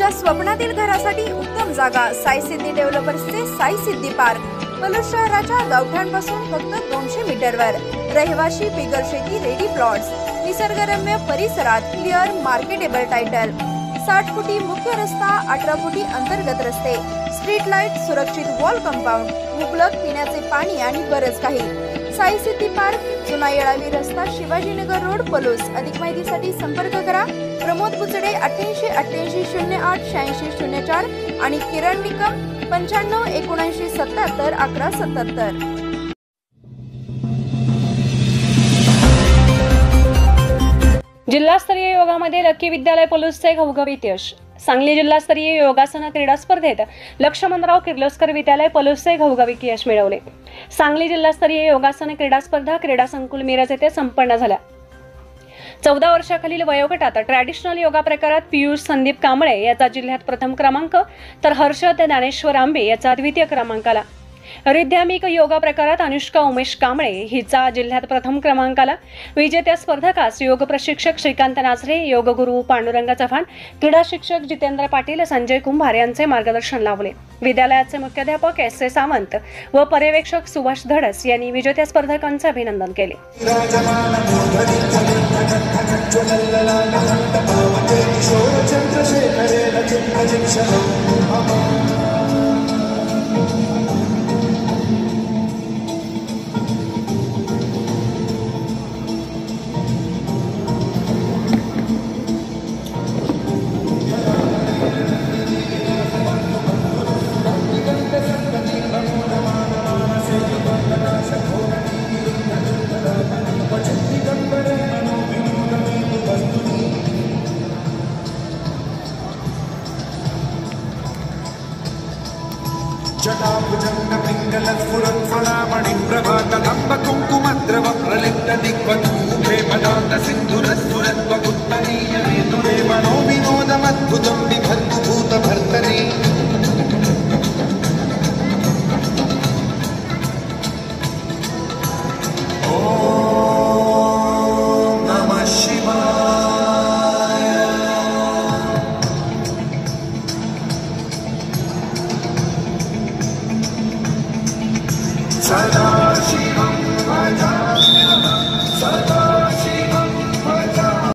तुमच्या स्वप्नातील घरासाठी उत्तम जागा साई सिद्धी डेव्हलपर्सचे साई सिद्धी पार्क। पलूस शहराच्या गावठाणपासून फक्त 200 मीटरवर, रहिवाशी बिगर शेती रेडी प्लॉट्स, निसर्गरम्य परिसरात, क्लिअर मार्केटेबल टायटल, 60 फुटी मुख्य रस्ता, 18 फुटी अंतर्गत रस्ते, स्ट्रीट लाईट, सुरक्षित वॉल कंपाऊंड, मुबलक पिण्याचे पाणी आणि बरंच काही। साई सिद्धी पार्क, जुना येळावी रस्ता, शिवाजीनगर रोड, पलूस। अधिक माहितीसाठी संपर्क करा प्रमोद बुचडे 88 88 08 86 04 आणि किरण निकम 95 79 77 11 77। जिल्हास्तरीय योगामध्ये लक्की विद्यालय पलूसचे घवघवीत यश। सांगली जिल्हास्तरीय योगासन क्रीडा स्पर्धेत लक्ष्मणराव किर्लोस्कर विद्यालय पलूसचे घवघवीत यश मिळवले। सांगली जिल्हास्तरीय योगासन क्रीडा स्पर्धा क्रीडा संकुल मिरज येथे संपन्न झाल्या। 14 वर्षाखालील वयोगटात ट्रॅडिशनल योगा प्रकारात पियुष संदीप कांबळे याचा जिल्ह्यात प्रथम क्रमांक, तर हर्षद ज्ञानेश्वर आंबे याचा द्वितीय क्रमांक आला। रिद्धामिक योगा प्रकारात अनुष्का उमेश कांबळे हिचा जिल्ह्यात प्रथम क्रमांक आला। विजेत्या स्पर्धकास योग प्रशिक्षक श्रीकांत नाझरे, योग गुरु पांडुरंग चव्हाण, क्रीडा शिक्षक जितेंद्र पाटील, संजय कुंभार यांचे मार्गदर्शन लाभले। विद्यालयाचे मुख्याध्यापक S.A. सावंत व पर्यवेक्षक सुभाष धडस यांनी विजेत्या स्पर्धकांचे अभिनंदन केले। सिंधुरस्फुरत्वकुत्तरीयमेतुरे मनोविनोदमद्भुतं